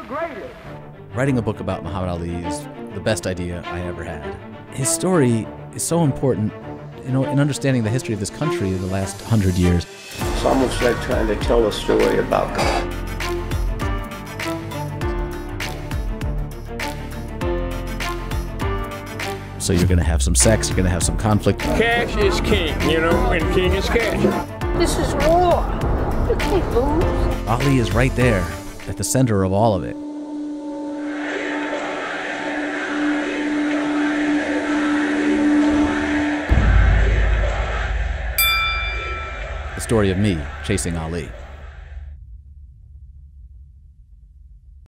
greatest. Writing a book about Muhammad Ali is the best idea I ever had. His story is so important, in understanding the history of this country in the last 100 years. It's almost like trying to tell a story about God. So you're going to have some sex, you're going to have some conflict. Cash is king, and king is cash. This is war. You can't lose. Ali is right there at the center of all of it. The story of me chasing Ali.